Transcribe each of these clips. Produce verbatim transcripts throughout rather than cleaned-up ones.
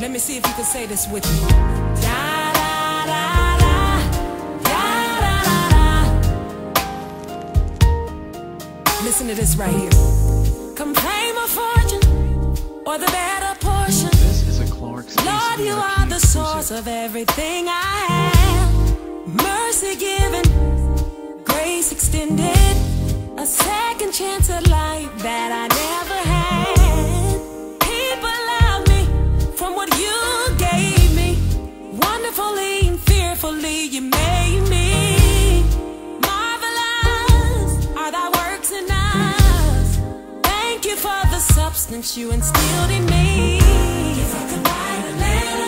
Let me see if you can say this with me. Da, da, da, da. Da, da, da, da. Listen to this right here. Come claim a fortune or the better portion. This is a Clark's Lord, you are the source of everything I have. Mercy given, grace extended, a second chance at life that I never had. People love me from what you gave me. Wonderfully and fearfully you made me. Marvelous are thy works in us. Thank you for the substance you instilled in me. If I could write a letter,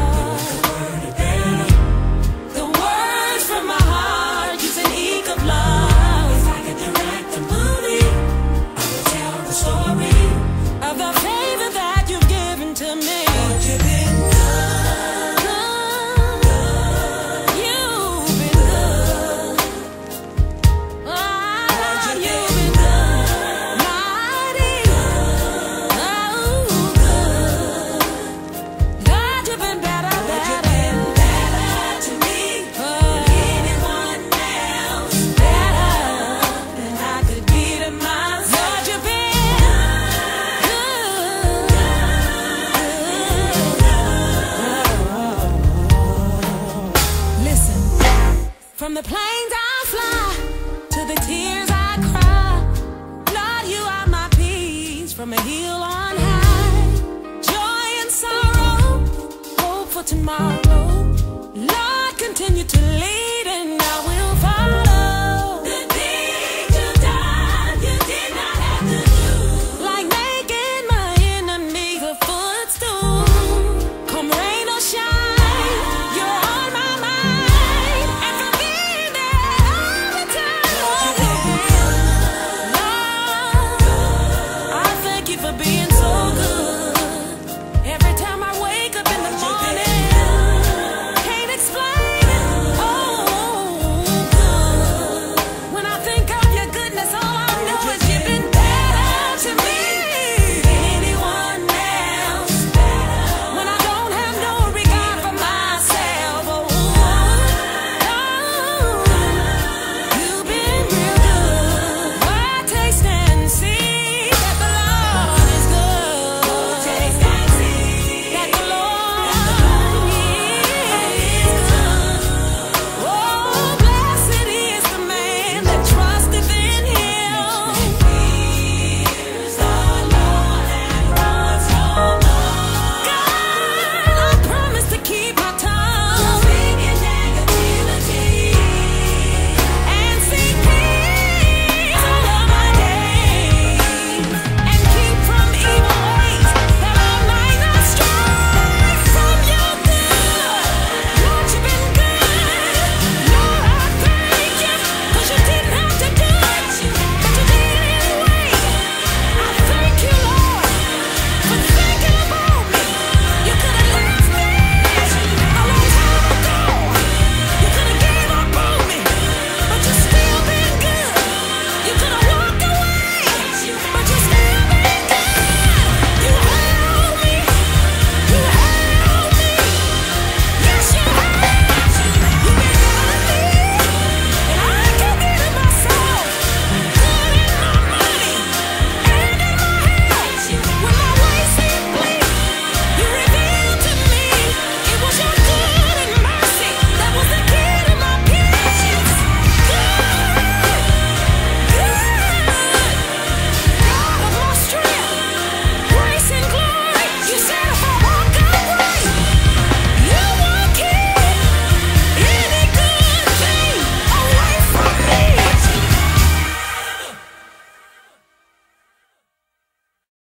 from the plains I fly to the tears I cry. Lord, you are my peace from a hill on high. Joy and sorrow, hope for tomorrow. Lord, continue to lead